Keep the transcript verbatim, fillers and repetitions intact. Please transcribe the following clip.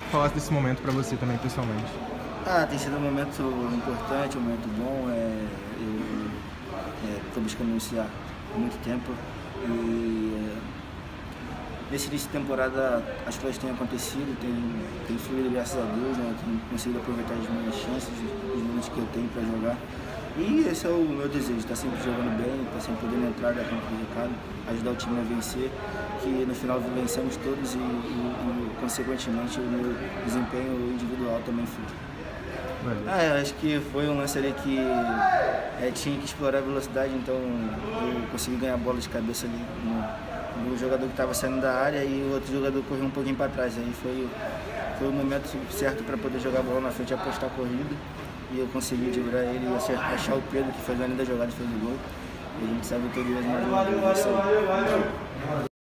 falasse desse momento para você também, pessoalmente. Ah, tem sido um momento importante, um momento bom. É, eu estou é, buscando iniciar há muito tempo e é, nesse início de temporada as coisas têm acontecido, tem, tem fluído, graças a Deus, né? Eu tenho conseguido aproveitar as minhas chances, os minutos que eu tenho para jogar. E esse é o meu desejo, estar sempre jogando bem, estar sempre podendo entrar da campo do recado, ajudar o time a vencer, que no final vencemos todos e, e, e consequentemente o meu desempenho individual também foi. Ah, eu acho que foi um lance ali que é, tinha que explorar a velocidade, então eu consegui ganhar a bola de cabeça ali no, no jogador que estava saindo da área e o outro jogador correu um pouquinho para trás. Aí foi, foi o momento certo para poder jogar a bola na frente e apostar a corrida. E eu consegui driblar ele e achar o Pedro, que fez a linda jogada e fez o gol. E a gente sabe que ele mais uma vez.